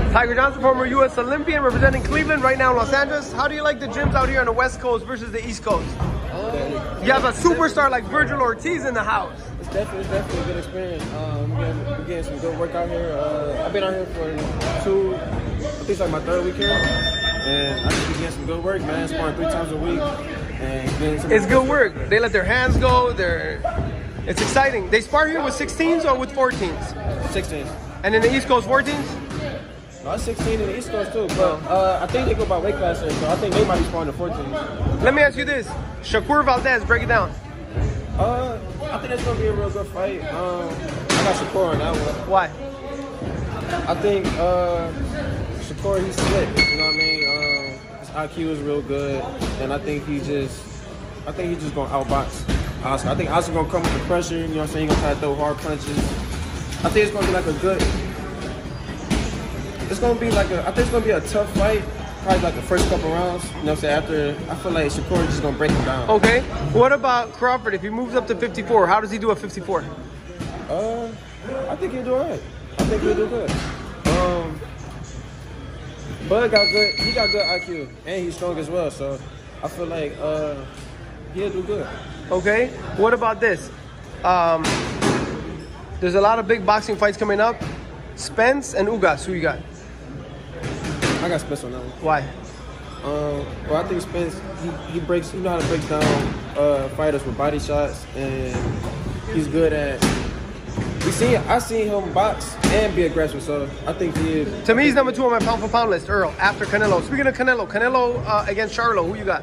Tiger Johnson, former U.S. Olympian, representing Cleveland, right now in Los Angeles. How do you like the gyms out here on the West Coast versus the East Coast? You have a superstar like Vergil Ortiz in the house. It's definitely a good experience. We're getting some good work out here. I've been out here for I think it's like my 3rd week here. And I just been getting some good work, man. Sparring 3 times a week. And it's good work. They let their hands go. It's exciting. They spar here with 16s or with 14s? 16s. And in the East Coast, 14s? No, it's 16 in the East Coast too, but I think they go by weight class here, so I think they might be sparring the 14s. Let me ask you this. Shakur Valdez, break it down. I think it's going to be a real good fight. I got Shakur on that one. Why? I think Shakur, he's slick, you know what I mean? His IQ is real good, and I think he's just going to outbox Oscar. I think Oscar's going to come with the pressure, you know what I'm saying? He's going to try to throw hard punches. I think it's going to be like a good... I think it's going to be a tough fight. Probably like the first couple rounds. You know what I'm saying? After, I feel like Shakur is just going to break him down. Okay. What about Crawford? If he moves up to 54, how does he do at 54? I think he'll do all right. I think he'll do good. Bud he got good IQ. And he's strong as well. So I feel like he'll do good. Okay. What about this? There's a lot of big boxing fights coming up. Spence and Ugas, who you got? I got Spence on that one. Why? Well, I think Spence, he know how to break down fighters with body shots, and he's good at. I seen him box and be aggressive, so I think he is. To me, he's number 2 on my pound for pound list, Earl, after Canelo. Speaking of Canelo against Charlo, who you got?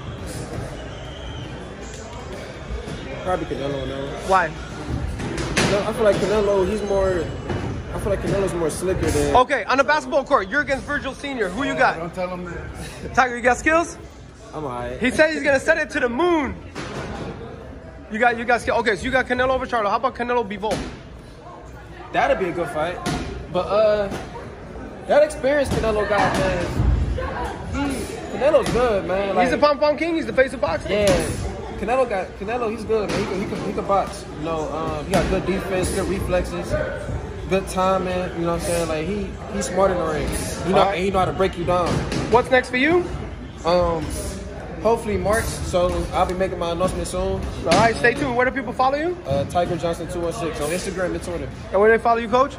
Probably Canelo on that one. Why? I feel like Canelo's more slicker than... Okay, on the basketball court, you're against Vergil Sr. Who you got? Don't tell him that. Tiger, you got skills? I'm all right. He said he's going to set it to the moon. You got skills. Okay, so you got Canelo over Charlo. How about Canelo Bivol? That'd be a good fight. But that experience Canelo got, man, Canelo's good, man. Like, he's the pom-pom king. He's the face of boxing. Yeah. Canelo, he's good, man. He can box. You know, he got good defense, good reflexes, good timing. You know what I'm saying? Like he's smart in the ring. He know how to break you down. What's next for you? Hopefully March. So I'll be making my announcement soon. All right, stay tuned. Where do people follow you? Tiger Johnson 216 on Instagram and Twitter. And where do they follow you, Coach?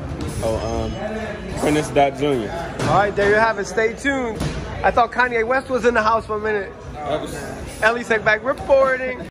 Prentice.Jr. All right, there you have it. Stay tuned. I thought Kanye West was in the house for a minute. Ellie Sackback reporting.